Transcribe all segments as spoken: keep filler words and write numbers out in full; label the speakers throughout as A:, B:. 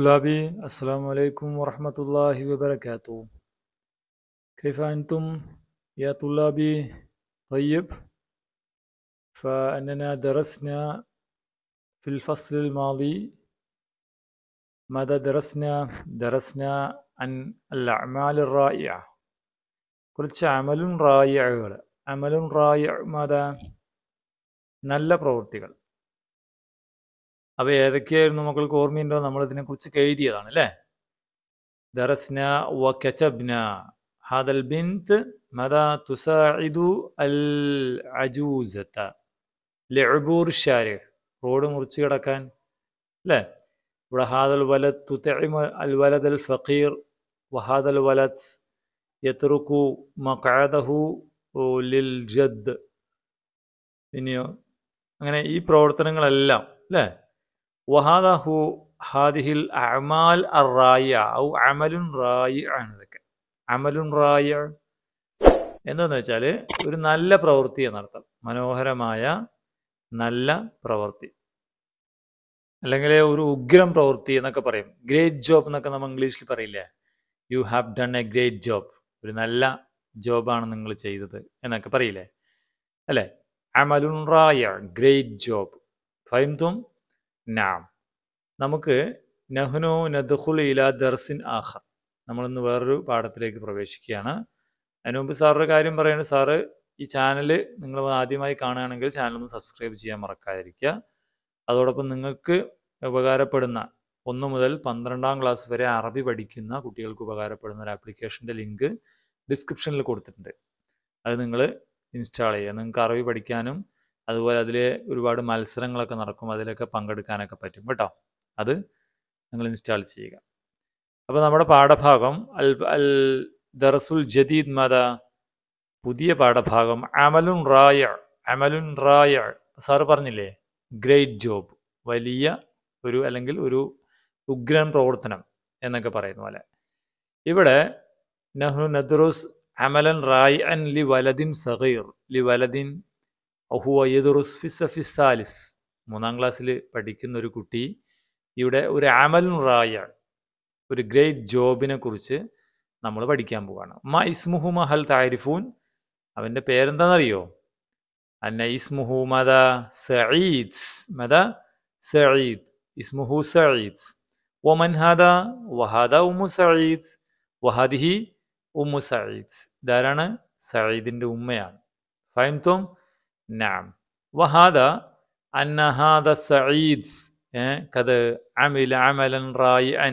A: طلابي السلام عليكم ورحمة الله وبركاته. كيف أنتم يا طلابي؟ طيب، فأننا درسنا في الفصل الماضي ماذا درسنا؟ درسنا عن الأعمال الرائعة. قلت عمل رائع. عمل رائع ماذا؟ നല്ല പ്രവൃത്തികൾ. അവ ഏതൊക്കെയായിരുന്നു മക്കൾക്ക് ഓർമ്മയുണ്ടോ? നമ്മൾ ഇതിനെക്കുറിച്ച് എഴുതിയതാണ് അല്ലേ? درسنا وكتبنا هذا البنت ماذا تساعد العجوزة لعبور الشارع. റോഡ് മുറിച്ച് കിടക്കാൻ അല്ലേ? ഇവിടെ هذا الولد تطعم الولد الفقير وهذا الولد يترك مقعده للجد. ഇനിയോ അങ്ങനെ ഈ പ്രവർത്തനങ്ങളെല്ലാം അല്ലേ? وهذا هو هذه الأعمال الرائعة أو عمل رائع ആണ് ഇതൊക്കെ. അമലുൻ റായ എന്താന്ന് വെച്ചാൽ ഒരു നല്ല പ്രവൃത്തി എന്നർത്ഥം. മനോഹരമായ നല്ല പ്രവൃത്തി, അല്ലെങ്കിൽ ഒരു ഉഗ്രം പ്രവൃത്തി എന്നൊക്കെ പറയും. ഗ്രേറ്റ് ജോബ് എന്നൊക്കെ നമ്മൾ ഇംഗ്ലീഷിൽ പറയില്ലേ? You have done a great job. ഒരു നല്ല ജോബാണ് നിങ്ങൾ ചെയ്തത് എന്നൊക്കെ പറയില്ലേ അല്ലേ? അമലുൻ റായ, ഗ്രേറ്റ് ജോബ്. ഫഹംതും? നാം. നമുക്ക് നഹ്നു നദ്ഖുലു ഇലാ ദർസിൻ ആഖർ. നമ്മളിന്ന് വേറൊരു പാഠത്തിലേക്ക് പ്രവേശിക്കുകയാണ്. അതിനു മുമ്പ് സാറൊരു കാര്യം പറയുന്നത്, സാറ് ഈ ചാനൽ നിങ്ങൾ ആദ്യമായി കാണുകയാണെങ്കിൽ ചാനൽ ഒന്ന് സബ്സ്ക്രൈബ് ചെയ്യാൻ മറക്കാതിരിക്കുക. അതോടൊപ്പം നിങ്ങൾക്ക് ഉപകാരപ്പെടുന്ന ഒന്ന് മുതൽ പന്ത്രണ്ടാം ക്ലാസ് വരെ അറബി പഠിക്കുന്ന കുട്ടികൾക്ക് ഉപകാരപ്പെടുന്ന ഒരു ആപ്ലിക്കേഷൻ്റെ ലിങ്ക് ഡിസ്ക്രിപ്ഷനിൽ കൊടുത്തിട്ടുണ്ട്. അത് നിങ്ങൾ ഇൻസ്റ്റാൾ ചെയ്യുക. നിങ്ങൾക്ക് അറബി പഠിക്കാനും അതുപോലെ അതിൽ ഒരുപാട് മത്സരങ്ങളൊക്കെ നടക്കും, അതിലൊക്കെ പങ്കെടുക്കാനൊക്കെ പറ്റും കേട്ടോ. അത് നിങ്ങൾ ഇൻസ്റ്റാൾ ചെയ്യുക. അപ്പോൾ നമ്മുടെ പാഠഭാഗം അൽ അൽ ദർസുൽ ജദീദ് മത, പുതിയ പാഠഭാഗം അമലുൻ റായ. അമലുൻ റായ സാറ് പറഞ്ഞില്ലേ, ഗ്രേറ്റ് ജോബ്, വലിയ ഒരു അല്ലെങ്കിൽ ഒരു ഉഗ്രൻ പ്രവർത്തനം എന്നൊക്കെ പറയുന്ന പോലെ. ഇവിടെ നഹ്നു നദ്റുസ് അമലൻ റായിഅൻ ലി വലദിൻ സഗീർ ലി വലദിൻ ഹുവ യദ്റുസ് ഫി സഫി സാലിസ്. മൂന്നാം ക്ലാസ്സിൽ പഠിക്കുന്ന ഒരു കുട്ടി ഇവിടെ ഒരു അമലുൻ റായ, ഒരു ഗ്രേറ്റ് ജോബിനെ കുറിച്ച് നമ്മൾ പഠിക്കാൻ പോവാണ്. മ ഇസ്മുഹു മഹൽ താരിഫൂൻ. അവൻ്റെ പേരെന്താണെന്നറിയോ? അന്ന ഇസ്മുഹു മദ സഈദ്. മദ സഈദ്. ഇസ്മുഹു സഈദ്. വമൻ ഹാദ? വഹാദ ഉമ്മു സഈദ്. വഹാദിഹി ഉമ്മു സഈദ്. ഇതാരാണ്? സഈദിൻ്റെ ഉമ്മയാണ്. ഫഹംതും? നഅം. വഹാദ അന്ന ഹാദ സഈദ് കദ അമില അമലൻ റായിഅൻ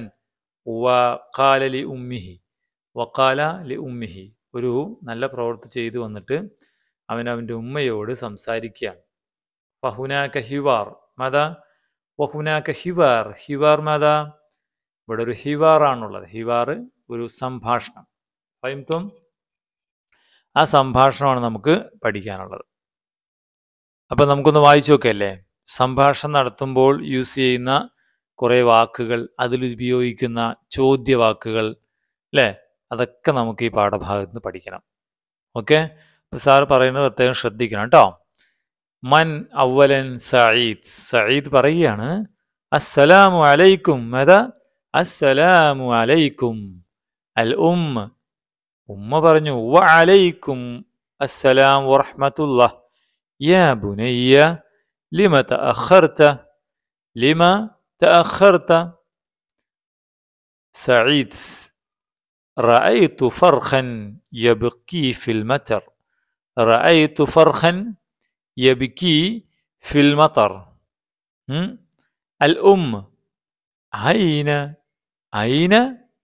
A: വഖാല ലി ഉമ്മിഹി വഖാല ലി ഉമ്മിഹി. ഒരു നല്ല പ്രവൃത്തി ചെയ്തു വന്നിട്ട് അവൻ അവൻ്റെ ഉമ്മയോട് സംസാരിക്കുകയാണ്. ഫഹുനാക ഹിവാർ മദ വഹുനാക ഹിവാർ. ഹിവാർ മദ? ഇവിടെ ഒരു ഹിവാറാണുള്ളത്. ഹിവാർ ഒരു സംഭാഷണം. ഫഹംതും? ആ സംഭാഷണമാണ് നമുക്ക് പഠിക്കാനുള്ളത്. അപ്പം നമുക്കൊന്ന് വായിച്ചു നോക്കല്ലേ? സംഭാഷണം നടത്തുമ്പോൾ യൂസ് ചെയ്യുന്ന കുറേ വാക്കുകൾ, അതിലുപയോഗിക്കുന്ന ചോദ്യവാക്കുകൾ അല്ലേ, അതൊക്കെ നമുക്ക് ഈ പാഠഭാഗത്ത് നിന്ന് പഠിക്കണം. ഓക്കെ, അപ്പം സാറ് പറയുന്നത് പ്രത്യേകം ശ്രദ്ധിക്കണം കേട്ടോ. മൻ അവലൻ സഈദ്. സഈദ് പറയുകയാണ് അസ്സലാമു അലൈക്കും. മദ? അസ്സലാമു അലൈക്കും. അൽ ഉമ്മ. ഉമ്മ പറഞ്ഞു വ അലൈക്കും അസ്സലാം വറഹ്മത്തുള്ളാഹ്. യാ ബുനയ്യ ലിമ തഅഖർത. ലിമ تأخرت. سعيد رأيت فرخا يبكي في المطر. رأيت فرخا يبكي في المطر. الأم أين أين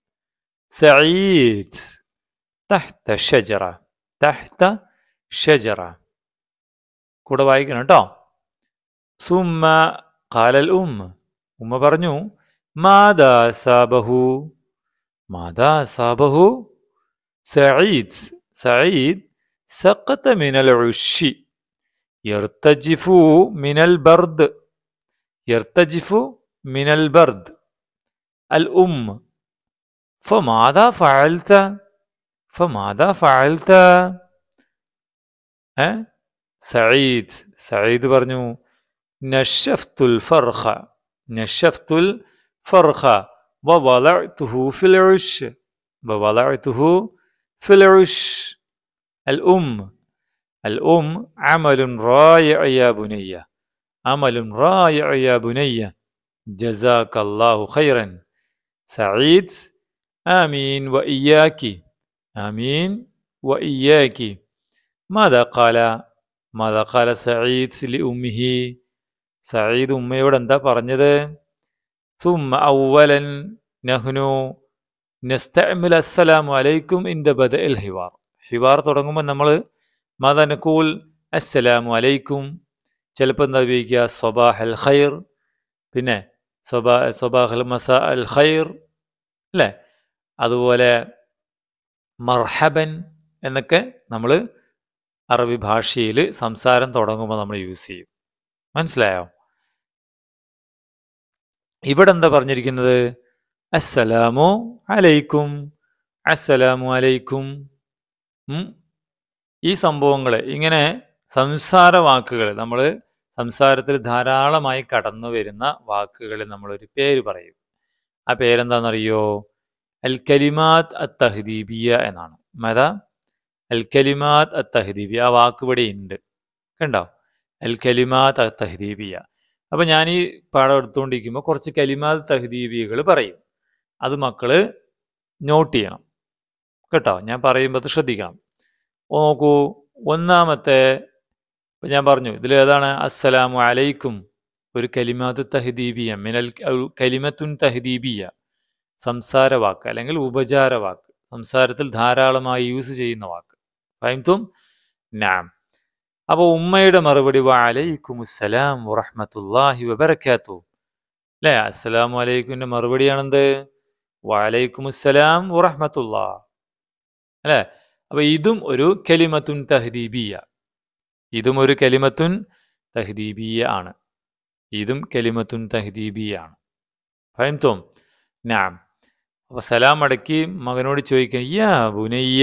A: سعيد؟ تحت شجرة. تحت شجرة. കൂടെ വായിക്കണം കേട്ടോ. ثم قال الأم. ഉമ്മ പറഞ്ഞു മാദാ സാബഹു. മാദാ സാബഹു? സഈദ്. സഈദ് സഖത മിനൽ ഉശ്ശി യർതജിഫു മിനൽ ബർദ്. യർതജിഫു മിനൽ ബർദ്. അൽ ഉം ഫമാദാ ഫഅൽത. ഫമാദാ ഫഅൽത? സഈദ് സഈദ് പറഞ്ഞു നശഫ്തുൽ ഫർഖ. നശഫ്തുൽ ഫർഖ. ووضعته في العش ووضعته في العش الأم الأم عمل رائع يا بني عمل رائع يا بني جزاك الله خيرا سعيد آمين وإياك آمين وإياك ماذا قال ماذا قال سعيد لأمه സഈദ് ഉമ്മയോട് എന്താ പറഞ്ഞത് ثم أولا نحن نستعمل السلام عليكم عند بدء الحوار ഹിവാർ തുടങ്ങുമ്പോൾ നമ്മൾ മാതാ നഖൂൽ അസ്സലാമു അലൈക്കും ചിലപ്പോൾ എന്താ ഉപയോഗിക്കുക സ്വബാഹ് അൽ ഖൈർ പിന്നെ സ്വബാ സ്വബാഹ് അൽ മസാ അൽ ഖൈർ അല്ലേ അതുപോലെ മർഹബൻ എന്നൊക്കെ നമ്മൾ അറബി ഭാഷയിൽ സംസാരം തുടങ്ങുമ്പോൾ നമ്മൾ യൂസ് ചെയ്യും. മനസ്സിലായോ? ഇവിടെ എന്താ പറഞ്ഞിരിക്കുന്നത്? അസ്സലാമു അലൈക്കും അസ്സലാമു അലൈക്കും. ഈ സംഭവങ്ങൾ ഇങ്ങനെ സംസാര വാക്കുകൾ നമ്മൾ സംസാരത്തിൽ ധാരാളമായി കടന്നു വരുന്ന വാക്കുകൾ നമ്മളൊരു പേര് പറയും. ആ പേരെന്താണെന്നറിയോ? അൽ കലിമാത്ത് അത്ത് തഹ്ദീബിയ എന്നാണ്. മത അൽ കലിമാത്ത് അത്ത് തഹ്ദീബിയ. ആ വാക്ക് ഇവിടെ ഉണ്ട്, കണ്ടോ? അൽ കലിമാത്ത് അത്ത് തഹ്ദീബിയ. അപ്പം ഞാൻ ഈ പാഠം എടുത്തുകൊണ്ടിരിക്കുമ്പോൾ കുറച്ച് കലിമാത്ത് തഹ്ദീബിയകൾ പറയും. അത് മക്കൾ നോട്ട് ചെയ്യണം കേട്ടോ. ഞാൻ പറയുമ്പോൾ അത് ശ്രദ്ധിക്കണം. നോക്കൂ, ഒന്നാമത്തെ ഇപ്പം ഞാൻ പറഞ്ഞു ഇതിൽ ഏതാണ്? അസ്സലാമു അലൈക്കും ഒരു കലിമാത്ത് തഹ്ദീബിയ, മിനൽ കലിമത്തുൻ തഹ്ദീബിയ, സംസാര വാക്ക് അല്ലെങ്കിൽ ഉപചാര വാക്ക്, സംസാരത്തിൽ ധാരാളമായി യൂസ് ചെയ്യുന്ന വാക്ക്. ഫഹംതും? നഅം. അപ്പോൾ ഉമ്മയുടെ മറുപടി വഅലൈക്കുമുസ്സലാം വറഹ്മത്തുള്ളാഹി വബറകാതുഹു. അല്ലേ? അസ്സലാമു അലൈക്കുമിൻ്റെ മറുപടിയാണെന്ത്? വഅലൈക്കുമുസ്സലാം വറഹ്മത്തുള്ളാഹ്. അല്ലേ? അപ്പോൾ ഇതും ഒരു കലിമത്തുൻ തഹ്ദീബിയ, ഇതും ഒരു കലിമത്തുൻ തഹ്ദീബിയ ആണ്. ഇതും കലിമത്തുൻ തഹ്ദീബിയ ആണ്. ഫഹംതും? നഅം. അപ്പോൾ സലാം അടക്കി മകനോട് ചോദിക്കാൻ, യാ ബുനയ്യ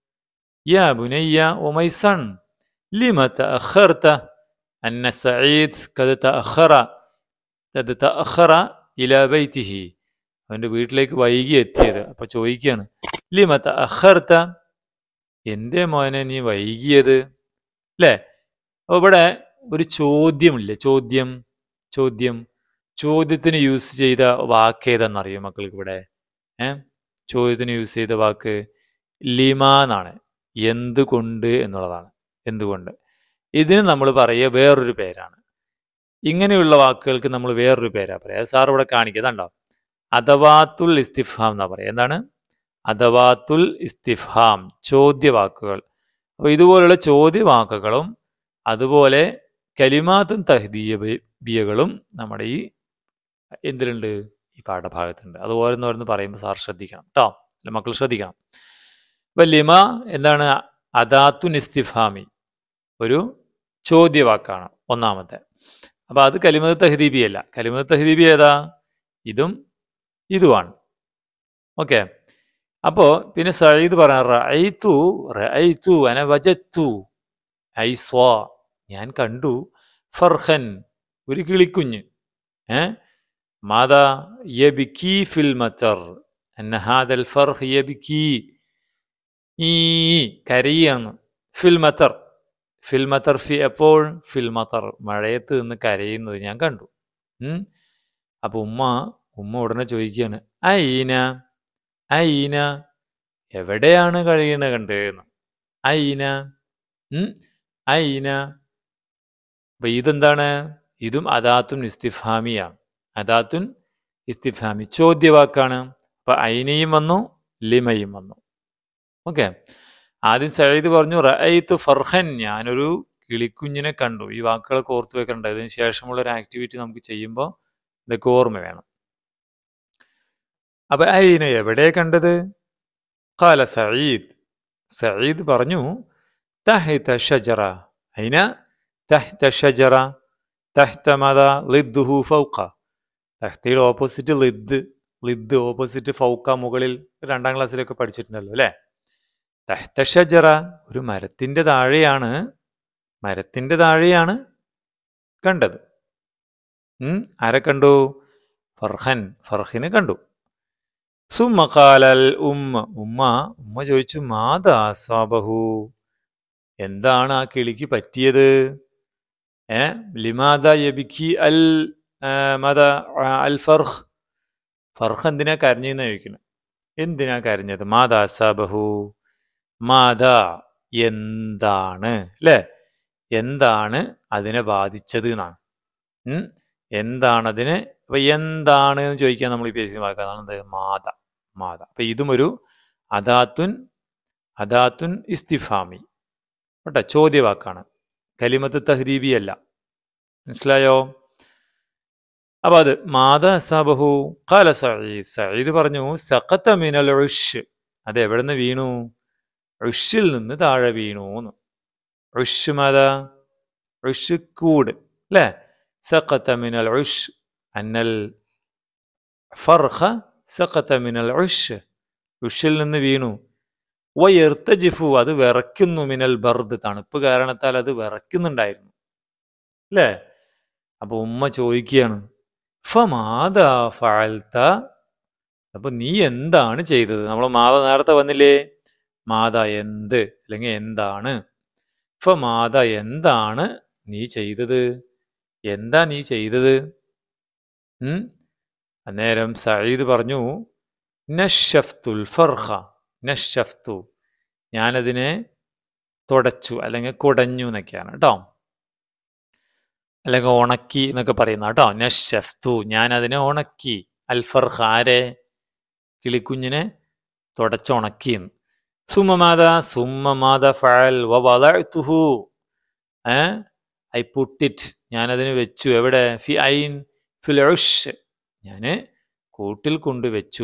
A: യാ ബുനയ്യ ഓ മൈ സൺ ലിമ തഅഖർത അന്ന സഈദ് ഖദ് തഅഖറ ഖദ് തഅഖറ ഇലാ ബൈതിഹി. അവൻ്റെ വീട്ടിലേക്ക് വൈകി എത്തിയത്. അപ്പോൾ ചോദിക്കുകയാണ്, ലിമ തഅഖർത, എന്തേ മോനെ നീ വൈകിയത്? അല്ലേ? അപ്പോൾ ഇവിടെ ഒരു ചോദ്യമില്ലേ? ചോദ്യം ചോദ്യം ചോദ്യത്തിന് യൂസ് ചെയ്ത വാക്ക് ഏതാണെന്നറിയോ മക്കൾക്ക്? ഇവിടെ ഏ ചോദ്യത്തിന് യൂസ് ചെയ്ത വാക്ക് ലിമ എന്നാണ്. എന്തുകൊണ്ട് എന്നുള്ളതാണ്. എന്തുകൊണ്ട്. ഇതിന് നമ്മൾ പറയുക വേറൊരു പേരാണ്. ഇങ്ങനെയുള്ള വാക്കുകൾക്ക് നമ്മൾ വേറൊരു പേരാണ് പറയുക. സാർ ഇവിടെ കാണിക്കുന്നതുണ്ടോ? അദവാത്തുൽ ഇസ്തിഫ്ഹാം എന്നാ പറയുക. എന്താണ്? അദവാത്തുൽ ഇസ്തിഫ്ഹാം, ചോദ്യവാക്കുകൾ. അപ്പോൾ ഇതുപോലുള്ള ചോദ്യവാക്കുകളും അതുപോലെ കലിമാത്തും തഹ്ദീബിയകളും നമ്മുടെ ഈ എന്തിലുണ്ട്? ഈ പാഠഭാഗത്തുണ്ട്. അത് ഓരോന്നോരോന്ന് പറയുമ്പോൾ സാർ ശ്രദ്ധിക്കണം കേട്ടോ. അല്ല മക്കൾ ശ്രദ്ധിക്കണം. അപ്പം ലിമ എന്താണ്? അദാത്തുൻ ഇസ്തിഫ്ഹാമി, ഒരു ചോദ്യവാക്കാണ് ഒന്നാമത്തെ. അപ്പം അത് കലിമത്ത് തഹ്ദീബിയല്ല. കലിമത്ത് തഹ്ദീബി ഏതാ? ഇതും ഇതുമാണ്. ഓക്കെ. അപ്പോൾ പിന്നെ സഈദ് പറയാൻ റഅയ്തു റഅയ്തു അന വജത്തു ഐ സ്വാ, ഞാൻ കണ്ടു, ഫർഖൻ ഒരു കിളിക്കുഞ്ഞ്, ഏ മാതാ യബ്കി ഫിൽ മത്തർ അന്ന ഹാദൽ ഫർഖ് യബ്കി, ഈ കരയാണ്. ഫിൽ മത്തർ ഫിൽ മത്തർ ഫി എപ്പോൾ? ഫിൽ മത്തർ മഴയത്ത് നിന്ന് കരയുന്നത് ഞാൻ കണ്ടു. അപ്പോൾ ഉമ്മ ഉമ്മ ഉടനെ ചോദിക്കുകയാണ്, ഐന ഐന എവിടെയാണ് കഴിയണ കണ്ടെന്ന്. ഐന ഐന. അപ്പൊ ഇതെന്താണ്? ഇതും അദാത്തുൻ ഇസ്തിഫ്ഹാമിയാണ്. അദാത്തുൻ ഇസ്തിഫ്ഹാമി, ചോദ്യവാക്കാണ്. അപ്പൊ ഐനയും വന്നു, ലിമയും വന്നു. ഓക്കെ. ആദ്യം സഈദ് പറഞ്ഞു റഅയ്തു ഫർഖൻ, ഞാനൊരു കിളിക്കുഞ്ഞിനെ കണ്ടു. ഈ വാക്കുകളൊക്കെ ഓർത്തു വെക്കണ്ട. ഇതിന് ശേഷമുള്ള ഒരു ആക്ടിവിറ്റി നമുക്ക് ചെയ്യുമ്പോൾ ഇതൊക്കെ ഓർമ്മ വേണം. അപ്പൊ ഐന എവിടെ കണ്ടത്? ഖാല സഈദ്, സഈദ് പറഞ്ഞു തഹ്ത ഷജറ. ഐന തഹ്ത ഷജറ. തഹ്ത മാദാ ളിദ്ദുഹു ഫൗഖ. തഹ്തയുടെ ഓപ്പോസിറ്റ് ളിദ്, ളിദ് ഓപ്പോസിറ്റ് ഫൗഖ മുകളിൽ. രണ്ടാം ക്ലാസ്സിലൊക്കെ പഠിച്ചിട്ടുണ്ടല്ലോ അല്ലേ? തഹ്ത ഷജറ ഒരു മരത്തിന്റെ താഴെയാണ്, മരത്തിന്റെ താഴെയാണ് കണ്ടത്. ആരെ കണ്ടു? ഫർഖൻ, ഫർഖിനെ കണ്ടു. സുമ്മ ഖാലൽ ഉമ്മ ഉമ്മ ഉമ്മ ചോദിച്ചു മാതാ അസ്വാബഹു, എന്താണ് ആ കിളിക്ക് പറ്റിയത്? ഏ ലിമാദ യബിക്കി അൽ മത അൽ ഫർഖ്, ഫർഖ് എന്തിനാ കരഞ്ഞെന്ന് ചോദിക്കുന്നത്. എന്തിനാ കരഞ്ഞത്? മാതാ അസ്വാബഹു, മാതാ എന്താണ്, അല്ലേ? എന്താണ് അതിനെ ബാധിച്ചത് എന്നാണ്. ഉം എന്താണ് അതിന്, അപ്പൊ എന്താണ് എന്ന് ചോദിക്കാൻ നമ്മൾ ഉപയോഗിക്കുന്ന വാക്കാണ് എന്ത്? മാത. മാത. അപ്പൊ ഇതും ഒരു അദാത്തുൻ അദാത്തുൻ ഇസ്തിഫാമി കേട്ടോ, ചോദ്യവാക്കാണ്, കലിമത്ത് തഹ്ദീബി അല്ല. മനസ്സിലായോ? അപ്പൊ അത് മാത അസാബഹു ഖാല സഈദ്, സഈദ് പറഞ്ഞു സഖത മിനൽ ഉഷ്, അത് എവിടെ നിന്ന് വീണു? ഉഷിൽ നിന്ന് താഴെ വീണു എന്ന്. ഉഷ് മാത, ഉഷ് കൂട്, അല്ലേ? സഖത മിനൽ ഉഷ് അന്നൽ ഫർഖ സഖത മിനൽ ഉഷ്, ഉഷിൽ നിന്ന് വീണു. വയർത്തജിഫു, അത് വിറയ്ക്കുന്നു, മിനൽ ബർദ്, തണുപ്പ് കാരണത്താൽ അത് വിറയ്ക്കുന്നുണ്ടായിരുന്നു, അല്ലേ? അപ്പൊ ഉമ്മ ചോദിക്കുകയാണ് ഫമാദാ ഫഅൽത, അപ്പൊ നീ എന്താണ് ചെയ്തത്? നമ്മൾ മാത നേരത്തെ വന്നില്ലേ, മാത എന്ത് അല്ലെങ്കിൽ എന്താണ്, ഫമാദ എന്താണ് നീ ചെയ്തത്, എന്താ നീ ചെയ്തത്? ഉം അന്നേരം സഈദ് പറഞ്ഞു നശഫ്തുൽ ഫർഖ, നശഫ്തു, ഞാനതിനെ തുടച്ചു അല്ലെങ്കിൽ കുടഞ്ഞു എന്നൊക്കെയാണ് കേട്ടോ, അല്ലെങ്കിൽ ഉണക്കി എന്നൊക്കെ പറയുന്ന കേട്ടോ. നശഫ്തു, ഞാനതിനെ ഉണക്കി. അൽ ഫർഖ, ആരെ? കിളിക്കുഞ്ഞിനെ തുടച്ചുണക്കി. സുമ്മമാത സുമ്മമാത ഫഅൽ വവളഅതുഹു, ഏ ഐ പുട്ട് ഇറ്റ്, ഞാനതിന് വെച്ചു. എവിടെ? ഫി ഐൻ ഫിൽ ഉഷ്, ഞാൻ കൂട്ടിൽ കൊണ്ടുവച്ചു.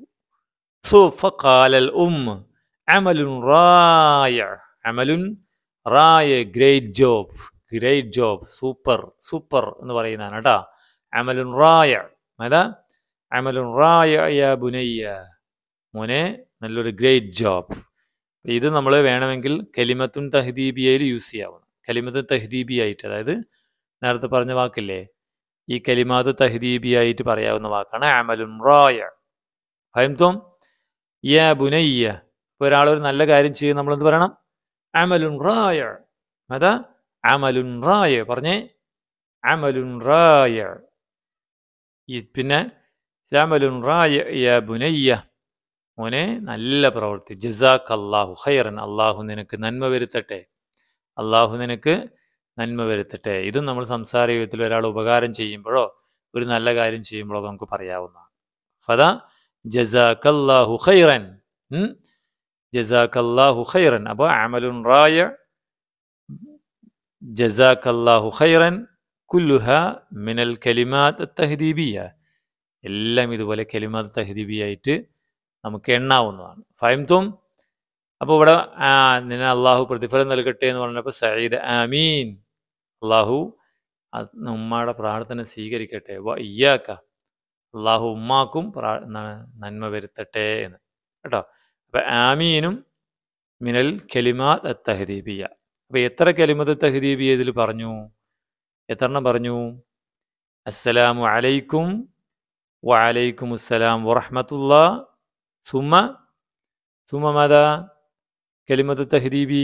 A: ഫഖാലൽ ഉമ്മ അമലുൻ റായ, അമലുൻ റായ, great job, great job, super, super എന്ന് പറയുന്നതാണ് കേട്ടോ. അമലുൻ റായ, അതാ അമലുൻ റായ യാ ബുനയ്യ, മോനെ നല്ലൊരു ഗ്രേറ്റ് ജോബ്. ഇത് നമ്മൾ വേണമെങ്കിൽ കലിമത്തുൻ തഹ്ദീബിയയിൽ യൂസ് ചെയ്യാവുന്ന, കലിമത്ത് തഹ്ദീബിയായിട്ട്, അതായത് നേരത്തെ പറഞ്ഞ വാക്കില്ലേ, ഈ കലിമാത്ത് തഹ്ദീബിയായിട്ട് പറയാവുന്ന വാക്കാണ് അമലുൻ റായ. ഫഹംതും? യാ ബുനയ്യ, ഇപ്പോൾ ഒരാളൊരു നല്ല കാര്യം ചെയ്യും, നമ്മളെന്ത് പറയണം? അമലുൻ റായ. അതാ അമലുൻ റായ, പറഞ്ഞേ അമലുൻ റായ. ഈ പിന്നെ അമലുൻ റായ യാ ബുനയ്യ, മോനെ നല്ല പ്രവൃത്തി. ജസാക്ക് അല്ലാഹു ഖൈറൻ, അള്ളാഹു നിനക്ക് നന്മ വരുത്തട്ടെ, അള്ളാഹു നിനക്ക് നന്മ വരുത്തട്ടെ. ഇതും നമ്മൾ സംസാര യുഗത്തിൽ ഒരാൾ ഉപകാരം ചെയ്യുമ്പോഴോ ഒരു നല്ല കാര്യം ചെയ്യുമ്പോഴോ നമുക്ക് പറയാവുന്നതാണ്. ഫദാ ജസാക്കല്ലാഹു ഖൈറൻ, ജസാക്കല്ലാഹു ഖൈറൻ. അപ്പോൾ അമലുൻ റായ, ജസാക്കല്ലാഹു ഖൈറൻ, കുല്ലുഹ മിനൽ കലിമാത്ത് തഹ്ദീബിയ, എല്ലാം ഇതുപോലെ കലിമാത്ത് തഹ്ദീബിയായിട്ട് നമുക്ക് എണ്ണാവുന്നതാണ്. ഫഹംതും? അപ്പോൾ ഇവിടെ നിന്നെ അള്ളാഹു പ്രതിഫലം നൽകട്ടെ എന്ന് പറഞ്ഞപ്പോൾ സഈദ് ആമീൻ, അള്ളാഹു ഉമ്മയുടെ പ്രാർത്ഥന സ്വീകരിക്കട്ടെ. വ ഇയ്യാക്ക, അള്ളാഹു ഉമ്മാക്കും പ്രാ നന്മ വരുത്തട്ടെ എന്ന് കേട്ടോ. അപ്പം ആമീനും മിനൽ കലിമാത്ത് തഹ്ദീബിയ. അപ്പം എത്ര കലിമത്ത് തഹ്ദീബിയ ഇതിൽ പറഞ്ഞു? എത്രണ്ണം പറഞ്ഞു? അസ്സലാമു അലൈക്കും, വഅലൈക്കും അസ്സലാം വറഹ്മത്തുള്ളാഹ്, സുമ്മ സുമ്മ മാതാ കലിമത്ത് തഹ്ദീബി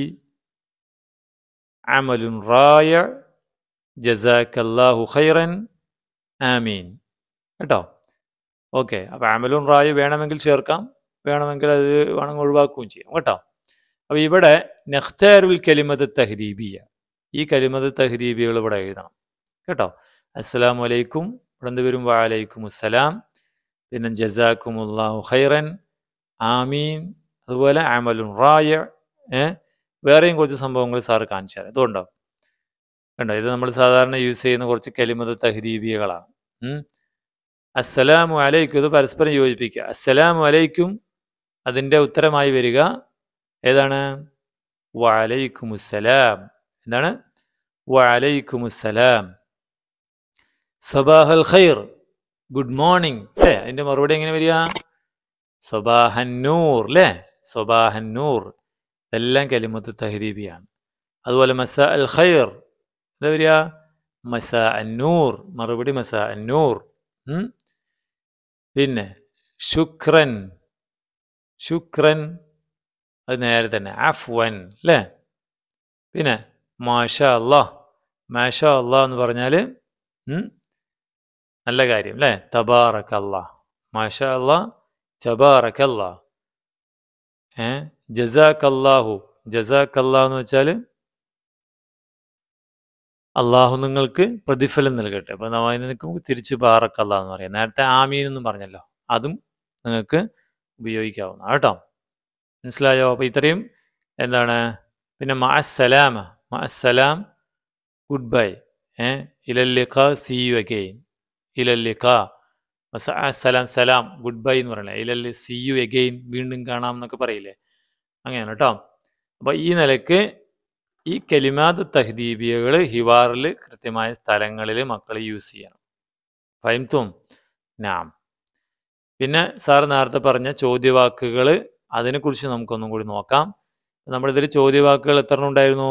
A: അമലുൻ റായ, ജസാക്കല്ലാഹു ഖൈറൻ, ആമീൻ കേട്ടോ. ഓക്കെ, അപ്പോൾ അമലുൻ റായ വേണമെങ്കിൽ ചേർക്കാം, വേണമെങ്കിൽ അത് വേണമെങ്കിൽ ഒഴിവാക്കുകയും ചെയ്യാം കേട്ടോ. അപ്പോൾ ഇവിടെ നഖ്താരുൽ കലിമത്ത് തഹ്ദീബിയ, ഈ കലിമത്ത് തഹ്ദീബികൾ ഇവിടെ എഴുതണം കേട്ടോ. അസ്സലാമു അലൈക്കും, ഇവിടെ എന്ത് വരും? വഅലൈക്കും അസ്സലാം, പിന്നെ ജസാക്കുമുല്ലാഹു ഖൈറൻ, ആമീൻ, അതുപോലെ അമലുൻ റായ. ഏഹ് വേറെയും കുറച്ച് സംഭവങ്ങൾ സാറ് കാണിച്ചു തരാം. ഇതുണ്ടോ? കണ്ടോ? ഇത് നമ്മൾ സാധാരണ യൂസ് ചെയ്യുന്ന കുറച്ച് കലിമത്ത് തഹ്ദീബിയകളാണ്. അസ്സലാമു അലൈക്കും, ഇത് പരസ്പരം യോജിപ്പിക്കുക. അസ്സലാമു അലൈക്കും, അതിൻ്റെ ഉത്തരമായി വരിക ഏതാണ്? വഅലൈക്കുമുസ്സലാം. എന്താണ്? വഅലൈക്കുമുസ്സലാം. സബാഹൽ ഖൈർ, ഗുഡ് മോർണിംഗ്, അല്ലേ? അതിൻ്റെ മറുപടി എങ്ങനെ വരിക? സബാഹന്നൂർ, അല്ലേ? സബാഹന്നൂർ. ഇതെല്ലാം കലിമത്ത് തഹ്ദീബിയാണ്. അതുപോലെ മസാ അൽ ഖൈർ, എന്താ വരിക? മസാ അന്നൂർ, മറുപടി മസാ അന്നൂർ. പിന്നെ ശുക്രൻ, ശുക്രൻ അത് നേരെ തന്നെ. അഫ്വൻ അല്ലേ? പിന്നെ മാഷാ അല്ലാഹ്, മാഷാ അല്ലാഹ് എന്ന് പറഞ്ഞാൽ നല്ല കാര്യം അല്ലേ? തബാറക്കല്ലാഹ്, മാഷാ അല്ലാഹ്, തബാറക്കല്ലാഹ്. ഏ ജസാക്കല്ലാഹു, ജസാക്കല്ലാഹ് എന്ന് വെച്ചാൽ അള്ളാഹു നിങ്ങൾക്ക് പ്രതിഫലം നൽകട്ടെ. അപ്പം നമ്മൾ അതിന് നിൽക്കുമ്പോൾ തിരിച്ച് ബാറക്കല്ലാഹ് എന്ന് പറയാം. നേരത്തെ ആമീൻ എന്നും പറഞ്ഞല്ലോ, അതും നിങ്ങൾക്ക് ഉപയോഗിക്കാവുന്ന കേട്ടോ. മനസ്സിലായോ? അപ്പോൾ ഇത്രയും എന്താണ്. പിന്നെ മഅസ്സലാമ, മഅസ്സലാം ഗുഡ് ബൈ. ഏ ഇലല്ലിഖ സി യു അഗെയിൻ, ഇലല്ലിഖ സലാം സലാം ഗുഡ് ബൈ എന്ന് പറയണേ. ഇലല്ലി സി യു അഗെയിൻ വീണ്ടും കാണാം എന്നൊക്കെ പറയില്ലേ, അങ്ങനെയാണ് കേട്ടോ. അപ്പോൾ ഈ നിലയ്ക്ക് ഈ കലിമാത്ത് തഹ്ദീബിയകൾ ഹിവാറിൽ കൃത്യമായ സ്ഥലങ്ങളിൽ മക്കൾ യൂസ് ചെയ്യണം. ഫഹിംതും? നാം. പിന്നെ സാർ നേരത്തെ പറഞ്ഞ ചോദ്യവാക്കുകൾ, അതിനെക്കുറിച്ച് നമുക്കൊന്നും കൂടി നോക്കാം. നമ്മളിതിൽ ചോദ്യവാക്കുകൾ എത്ര ഉണ്ടായിരുന്നു?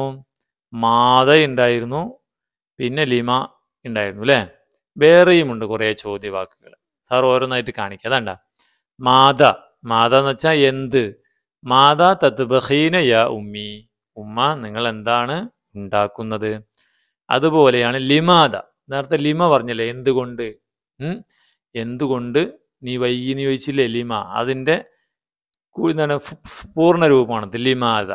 A: മാത ഉണ്ടായിരുന്നു, പിന്നെ ലിമ ഉണ്ടായിരുന്നു അല്ലേ? വേറെയുമുണ്ട് കുറേ ചോദ്യവാക്കുകൾ. സാർ ഓരോന്നായിട്ട് കാണിക്കുക. അതണ്ട മാത, മാത എന്ന് വെച്ചാൽ എന്ത്. മാത തത്ബഖീന യാ ഉമ്മി, ഉമ്മ നിങ്ങൾ എന്താണ് ഉണ്ടാക്കുന്നത്. അതുപോലെയാണ് ലിമാത. നേരത്തെ ലിമ പറഞ്ഞില്ലേ, എന്തുകൊണ്ട്. എന്തുകൊണ്ട് നീ വൈകിന്ന് ചോദിച്ചില്ലേ, ലിമ. അതിൻ്റെ എന്താണ് പൂർണ്ണ രൂപമാണ് ലിമാത.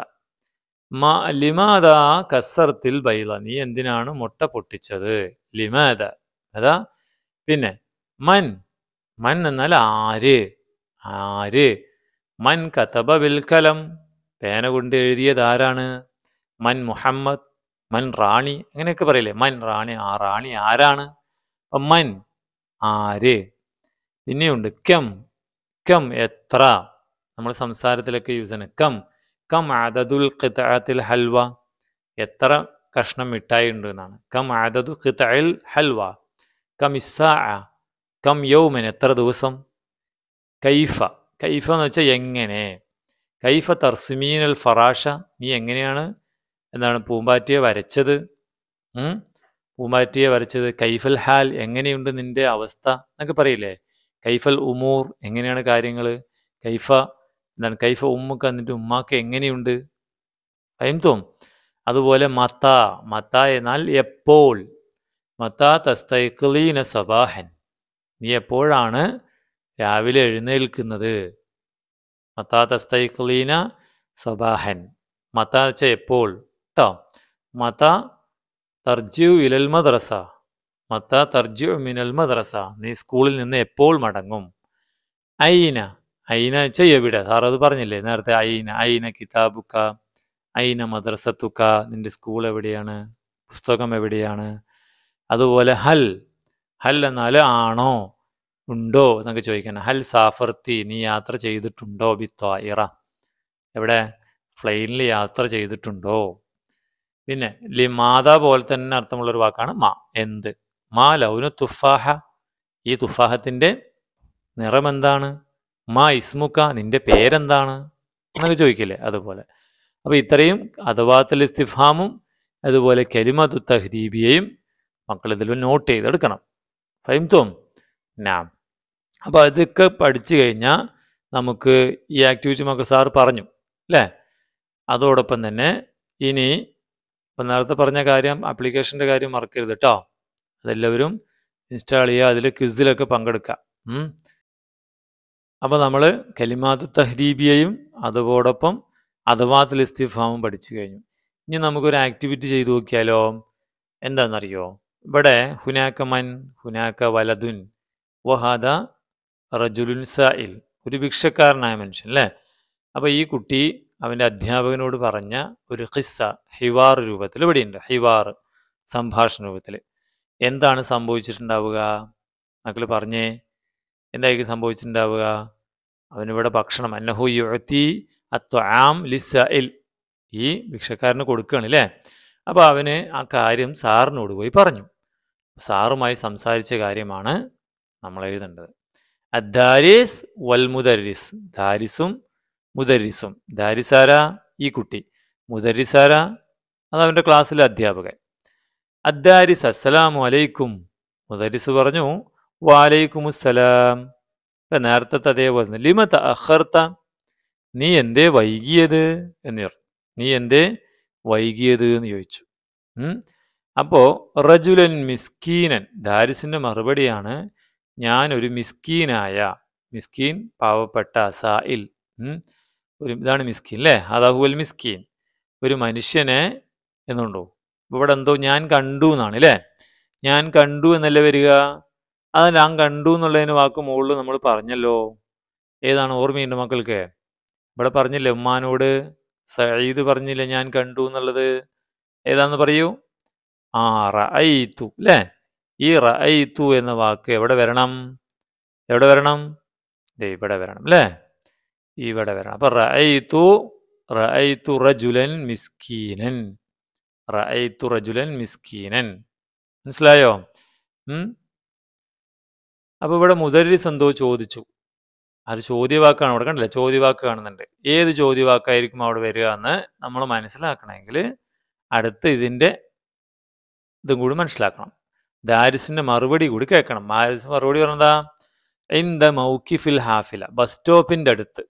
A: മാ ലിമാത കസർത്തിൽ ബൈള, നീ എന്തിനാണ് മുട്ട പൊട്ടിച്ചത്. ലിമാത അതാ. പിന്നെ മൻ, മൻ എന്നാൽ ആര്, ആര്. മൻ കതബ ബിൽ കലം, പേന കൊണ്ട് എഴുതിയത് ആരാണ്. മൻ മുഹമ്മദ്, മൻ റാണി, അങ്ങനെയൊക്കെ പറയില്ലേ. മൻ റാണി, ആ റാണി ആരാണ്. അപ്പം മൻ ആര്. പിന്നെയുണ്ട് കം, കം എത്ര. നമ്മൾ സംസാരത്തിലൊക്കെ യൂസ് ചെയ്യുന്നത് കം. കം അദദുൽ ഖിത്അത്തിൽ ഹൽവ, എത്ര കഷ്ണം മിഠായി ഉണ്ട് എന്നാണ്. കം അദദു ഖിത്അൽ ഹൽവ. കം ഇസ്സാഅ, കം യൗമൻ എത്ര ദിവസം. കൈഫ, കൈഫ എന്ന് വെച്ചാൽ എങ്ങനെ. കൈഫ തർസിമീനൽ ഫറാഷ, നീ എങ്ങനെയാണ് എന്താണ് പൂമ്പാറ്റിയെ വരച്ചത്. പൂമ്പാറ്റിയെ വരച്ചത്. കൈഫൽ ഹാൽ, എങ്ങനെയുണ്ട് നിന്റെ അവസ്ഥ എന്നൊക്കെ പറയില്ലേ. കൈഫൽ ഉമൂർ, എങ്ങനെയാണ് കാര്യങ്ങൾ. കൈഫ എന്താണ് കൈഫ ഉമ്മുക്ക, എന്നിട്ട് ഉമ്മാക്ക് എങ്ങനെയുണ്ട്. ഫഹിംതും? അതുപോലെ മത്ത, മത്ത എന്നാൽ എപ്പോൾ. മത്ത തസ്തൈഖ്ലീന സബാഹൻ, നീ എപ്പോഴാണ് രാവിലെ എഴുന്നേൽക്കുന്നത്. മത്ത തസ്തൈഖ്ലീന സബാഹൻ, മത്ത വെച്ചാൽ എപ്പോൾ കേട്ടോ. മത്ത തർജിഉ ഇലൽ മദ്രസ, മത്ത തർജിഉ മിനൽ മദ്രസ, നീ സ്കൂളിൽ നിന്ന് എപ്പോൾ മടങ്ങും. ഐന, ഐന വെച്ചാൽ എവിടെ. സാർ അത് പറഞ്ഞില്ലേ നേരത്തെ. ഐന, ഐന കിതാബുക്ക, ഐന മദ്രസത്തുക്ക, നിന്റെ സ്കൂൾ എവിടെയാണ്, പുസ്തകം എവിടെയാണ്. അതുപോലെ ഹൽ, ഹൽ എന്നാൽ ആണോ, ഉണ്ടോ എന്നൊക്കെ ചോദിക്കണം. ഹൽ സാഫർത്തി, നീ യാത്ര ചെയ്തിട്ടുണ്ടോ. ബി ത്വായിറ, എവിടെ, ഫ്ലൈനിൽ യാത്ര ചെയ്തിട്ടുണ്ടോ. പിന്നെ ലി മാത പോലെ തന്നെ അർത്ഥമുള്ളൊരു വാക്കാണ് മാ, എന്ത്. മാ ലൗനു തുഫാഹ, ഈ തുഫാഹത്തിൻ്റെ നിറം എന്താണ്. മാ ഇസ്മുക്ക, നിന്റെ പേരെന്താണ് എന്നൊക്കെ ചോദിക്കില്ലേ, അതുപോലെ. അപ്പോൾ ഇത്രയും അദവാത്തുൽ ഇസ്തിഫാമും അതുപോലെ കലിമത്തു തഹ്ദീബിയയും മക്കൾ ഇതിൽ നോട്ട് ചെയ്തെടുക്കണം. ഫഹിംതും? നാം. അപ്പോൾ അതൊക്കെ പഠിച്ചു കഴിഞ്ഞാൽ നമുക്ക് ഈ ആക്ടിവിറ്റി നമുക്ക് സാർ പറഞ്ഞു അല്ലേ. അതോടൊപ്പം തന്നെ ഇനി ഇപ്പം നേരത്തെ പറഞ്ഞ കാര്യം, ആപ്ലിക്കേഷൻ്റെ കാര്യം മറക്കരുത് കേട്ടോ. അതെല്ലാവരും ഇൻസ്റ്റാൾ ചെയ്യുക, അതിൽ ക്വിസിലൊക്കെ പങ്കെടുക്കുക. അപ്പോൾ നമ്മൾ കലിമാത്തു തഹ്ദീബിയയും അതോടൊപ്പം അദവാത്തുൽ ഇസ്തിഫാമും പഠിച്ചു കഴിഞ്ഞു. ഇനി നമുക്കൊരു ആക്ടിവിറ്റി ചെയ്തു നോക്കിയാലോ. എന്താണെന്നറിയോ, ഇവിടെ ഹുനാക്ക മൻ, ഹുനാക്ക വലതുൻ, വഹാദ റജുലുൻ സായിൽ, ഒരു ഭിക്ഷക്കാരനായ മനുഷ്യൻ അല്ലേ. അപ്പോൾ ഈ കുട്ടി അവൻ്റെ അധ്യാപകനോട് പറഞ്ഞ ഒരു ഖിസ്സ ഹിവാർ രൂപത്തിൽ ഇവിടെയുണ്ട്. ഹിവാർ സംഭാഷണ രൂപത്തിൽ എന്താണ് സംഭവിച്ചിട്ടുണ്ടാവുക. മക്കൾ പറഞ്ഞേ, എന്തായിരിക്കും സംഭവിച്ചിട്ടുണ്ടാവുക. അവനിവിടെ ഭക്ഷണം, അന്നഹു യുഅതി അത്വആം ലിസ്സായിൽ, ഈ ഭിക്ഷക്കാരന് കൊടുക്കുകയാണ് അല്ലേ. അപ്പോൾ അവന് ആ കാര്യം സാറിനോട് പോയി പറഞ്ഞു. സാറുമായി സംസാരിച്ച കാര്യമാണ് നമ്മൾ എഴുതേണ്ടത്. അദ്ദാരിസ് വൽ മുദരിസ്, ദാരിസും മുദരിസും. ദാരിസാര ഈ കുട്ടി, മുദരിസാര അത് അവൻ്റെ ക്ലാസ്സിലെ അധ്യാപകൻ. അദ്ദാരിസ് അസ്സലാമു അലൈക്കും, മുദരിസ് പറഞ്ഞു വാലൈക്കുമുസ്സലാം. ഇപ്പം നേരത്തെ അതേപോലെ തന്നെ ലിമ തഅഖർത, നീ എന്തേ വൈകിയത് എന്ന് പറഞ്ഞു. നീ എന്തേ വൈകിയത് എന്ന് ചോദിച്ചു. അപ്പോൾ റജുലൻ മിസ്കീനൻ, ദാരിസിൻ്റെ മറുപടിയാണ് ഞാനൊരു മിസ്കീനായ, മിസ്കീൻ പാവപ്പെട്ട, സായിൽ, ഒരു ഇതാണ് മിസ്കീൻ അല്ലേ, അതാഹുൽ മിസ്കീൻ, ഒരു മനുഷ്യനെ എന്നുണ്ടോ. ഇവിടെ എന്തോ ഞാൻ കണ്ടു എന്നാണ് അല്ലേ, ഞാൻ കണ്ടു എന്നല്ലേ വരിക. അത് ഞാൻ കണ്ടു എന്നുള്ളതിന് വാക്ക് മുകളിൽ നമ്മൾ പറഞ്ഞല്ലോ. ഏതാണ് ഓർമ്മയുണ്ട് മക്കൾക്ക്? ഇവിടെ പറഞ്ഞില്ലേ ഉമ്മാനോട് സഈദ് പറഞ്ഞില്ലേ ഞാൻ കണ്ടു എന്നുള്ളത്. ഏതാന്ന് പറയൂ? ആ റഅയ്തു അല്ലേ. ഈ റഅയ്തു എന്ന വാക്ക് എവിടെ വരണം? എവിടെ വരണം? ദേ ഇവിടെ വരണം അല്ലേ, ഇവിടെ വരണം. അപ്പൊ റഅയ്തു റഅയ്തു റജുലൻ മിസ്കീനൻ, റഅയ്തു റജുലൻ മിസ്കീനൻ. മനസ്സിലായോ? അപ്പൊ ഇവിടെ മുദരിസ് എന്തോ ചോദിച്ചു. അത് ചോദ്യവാക്കാണ്. ഇവിടെ കണ്ടില്ലേ ചോദ്യവാക്ക് കാണുന്നുണ്ട്. ഏത് ചോദ്യവാക്കായിരിക്കും അവിടെ വരിക എന്ന് നമ്മൾ മനസ്സിലാക്കണമെങ്കിൽ അടുത്ത് ഇതിൻ്റെ ഇതും കൂടി മനസ്സിലാക്കണം. ദാരിസിന്റെ മറുപടി കൂടി കേൾക്കണം. ദാരിസ് മറുപടി പറഞ്ഞതാ ഇന്ദ മൗക്കിഫിൽ ഹാഫില, ബസ് സ്റ്റോപ്പിന്റെ അടുത്ത്.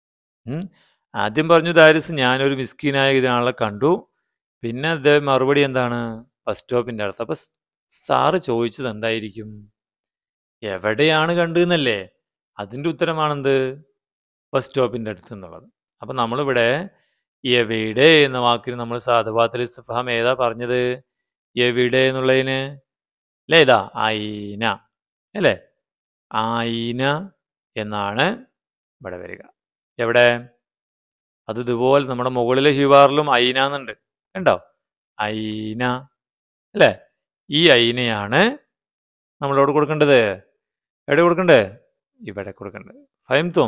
A: ആദ്യം പറഞ്ഞു ദാരിസ് ഞാനൊരു മിസ്കീനായ ഇതാളെ കണ്ടു. പിന്നെ അദ്ദേഹം മറുപടി എന്താണ്? ബസ് സ്റ്റോപ്പിന്റെ അടുത്ത്. അപ്പൊ സാറ് ചോദിച്ചത് എന്തായിരിക്കും? എവിടെയാണ് കണ്ടെന്നല്ലേ. അതിൻ്റെ ഉത്തരമാണെന്ത്? ബസ് സ്റ്റോപ്പിന്റെ അടുത്ത് എന്നുള്ളത്. അപ്പം നമ്മളിവിടെ എവിടെ എന്ന വാക്കിന് നമ്മൾ സാധുവാത്തിൽ ഇസ്തിഫാം ഏതാ പറഞ്ഞത്? എവിടെ എന്നുള്ളതിന് അല്ലേ, ഇതാ ഐന അല്ലേ, ഐന എന്നാണ് ഇവിടെ വരിക. എവിടെ? അത് ഇതുപോലെ നമ്മുടെ മുകളിലെ ഹിവാറിലും ഐന എന്നുണ്ട്, കണ്ടോ? ഐന അല്ലേ. ഈ ഐനയാണ് നമ്മളോട് കൊടുക്കേണ്ടത്. എവിടെ കൊടുക്കണ്ടേ? ഇവിടെ കൊടുക്കണ്ടത്. ഫഹംതും?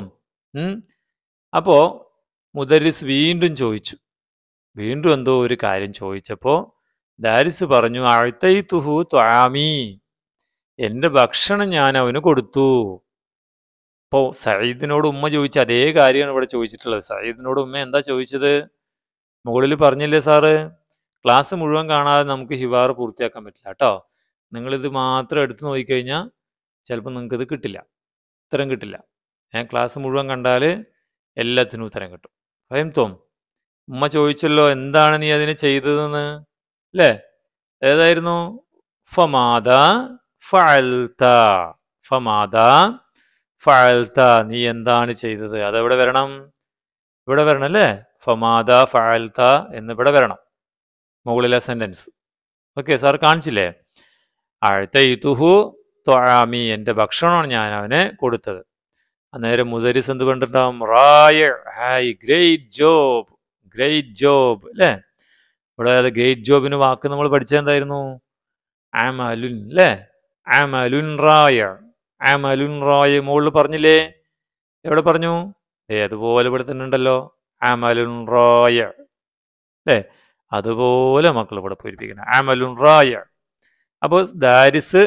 A: അപ്പോൾ മുദരിസ് വീണ്ടും ചോദിച്ചു. വീണ്ടും എന്തോ ഒരു കാര്യം ചോദിച്ചപ്പോൾ ദാരിസ് പറഞ്ഞു അഅ്തൈതുഹു ത്വആമി, എൻ്റെ ഭക്ഷണം ഞാൻ അവന് കൊടുത്തു. അപ്പോൾ സഈദിനോട് ഉമ്മ ചോദിച്ച അതേ കാര്യമാണ് ഇവിടെ ചോദിച്ചിട്ടുള്ളത്. സഈദിനോട് ഉമ്മ എന്താ ചോദിച്ചത്? മുകളിൽ പറഞ്ഞില്ലേ സാറ്, ക്ലാസ് മുഴുവൻ കാണാതെ നമുക്ക് ഹിവാർ പൂർത്തിയാക്കാൻ പറ്റില്ല കേട്ടോ. നിങ്ങളിത് മാത്രം എടുത്തു നോക്കിക്കഴിഞ്ഞാൽ ചിലപ്പോൾ നിങ്ങൾക്കിത് കിട്ടില്ല, ഉത്തരം കിട്ടില്ല. ഞാൻ ക്ലാസ് മുഴുവൻ കണ്ടാൽ എല്ലാത്തിനും ഉത്തരം കിട്ടും. ഫഹംതും? ഉമ്മ ചോദിച്ചല്ലോ എന്താണ് നീ അതിന് ചെയ്തതെന്ന് അല്ലേ. ഏതായിരുന്നു? ഫമാദ ഫഅൽത, ഫമാദ ഫഅൽത, നീ എന്താണ് ചെയ്തത്. അതെവിടെ വരണം? ഇവിടെ വരണം അല്ലേ. ഫമാദ ഫഅൽത എന്നിവിടെ വരണം, മുകളിലെ സെന്റൻസ്. ഓക്കെ, സാർ കാണിച്ചില്ലേ? അഅ്തൈതുഹു ത്വആമി, എൻ്റെ ഭക്ഷണമാണ് ഞാൻ അവനെ കൊടുത്തത്. അന്നേരം മുദരിസ് എന്ത് കണ്ടിട്ടുണ്ടാവും? റായ, hi, great job, great job അല്ലേ. ഇവിടെ ഗ്രേറ്റ് ജോബിന് വാക്ക് നമ്മൾ പഠിച്ചത് എന്തായിരുന്നു? അമലുൻ അല്ലേ, അമലുൻ റായ, അമലുൻ റായ മുകളിൽ പറഞ്ഞില്ലേ. എവിടെ പറഞ്ഞു? ഏ അതുപോലെ ഇവിടെ തന്നെ ഉണ്ടല്ലോ, അമലുൻ റായ അല്ലേ. അതുപോലെ മക്കൾ ഇവിടെ പൂരിപ്പിക്കണം, അമലുൻ റായ. അപ്പോൾ ദാരിസ്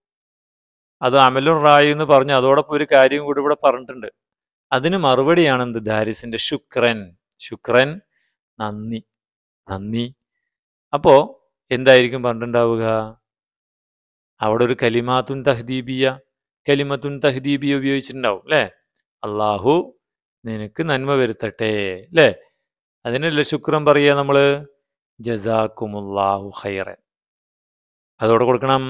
A: അത് അമലുൻ റായി എന്ന് പറഞ്ഞു, അതോടൊപ്പം ഒരു കാര്യം കൂടി ഇവിടെ പറഞ്ഞിട്ടുണ്ട്. അതിന് മറുപടിയാണ് എന്ത്? ദാരിസിന്റെ ശുക്രൻ, ശുക്രൻ നന്ദി, നന്ദി. അപ്പോൾ എന്തായിരിക്കും പറഞ്ഞിട്ടുണ്ടാവുക? അവിടെ ഒരു കലിമാത്തുൻ തഹ്ദീബിയ, കലിമത്തുൻ തഹ്ദീബിയ ഉപയോഗിച്ചിട്ടുണ്ടാവും അല്ലേ. അള്ളാഹു നിനക്ക് നന്മ വരുത്തട്ടെ അല്ലേ. അതിനല്ലേ ശുക്രൻ പറയുക നമ്മൾ? ജസാക്കുമുല്ലാഹു ഖൈറൻ. അതോടെ കൊടുക്കണം,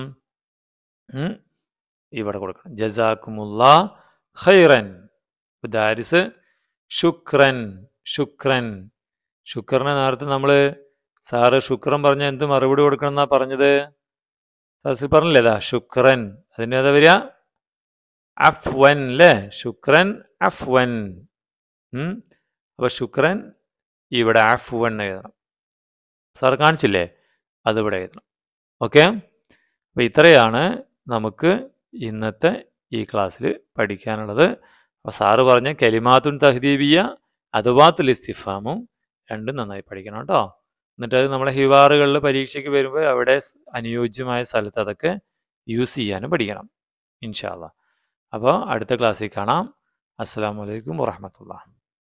A: ഇവിടെ കൊടുക്കണം, ജസാക്കുമുല്ലാ ഖൈറൻ. ദാരിസ് ശുക്രൻ, ശുക്രൻ, ശുക്രനെ നേരത്തെ നമ്മൾ സാറ് ശുക്രൻ പറഞ്ഞ എന്ത് മറുപടി കൊടുക്കണം എന്നാ പറഞ്ഞത്? സാർ പറഞ്ഞില്ലേ ഇതാ ശുക്രൻ, അതിൻ്റെ ഏതാ വരിക? അഫ്വൻ അല്ലേ, ശുക്രൻ അഫ്വൻ. അപ്പൊ ശുക്രൻ ഇവിടെ അഫ്വൻ എഴുതണം. സാർ കാണിച്ചില്ലേ, അതിവിടെ എഴുതണം. ഓക്കെ, അപ്പൊ ഇത്രയാണ് നമുക്ക് ഇന്നത്തെ ഈ ക്ലാസ്സിൽ പഠിക്കാനുള്ളത്. അപ്പോൾ സാറ് പറഞ്ഞ കലിമാത്തുൻ തഹ്ദീബിയ അദവാത്തുൽ ഇസ്തിഫാമും രണ്ടും നന്നായി പഠിക്കണം കേട്ടോ. എന്നിട്ട് അത് നമ്മളെ ഹിവാറുകളിൽ പരീക്ഷയ്ക്ക് വരുമ്പോൾ അവിടെ അനുയോജ്യമായ സ്ഥലത്ത് അതൊക്കെ യൂസ് ചെയ്യാനും പഠിക്കണം ഇൻഷാ അല്ലാഹ്. അപ്പോൾ അടുത്ത ക്ലാസ്സിൽ കാണാം. അസ്സലാമു അലൈക്കും വറഹ്മത്തുള്ളാഹി.